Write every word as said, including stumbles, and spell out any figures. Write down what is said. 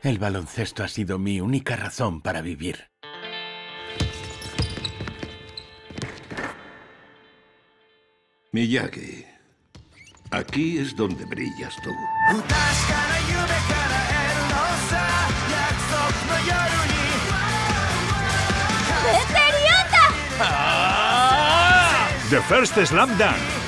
El baloncesto ha sido mi única razón para vivir. Miyagi, aquí es donde brillas tú. The First Slam Dunk.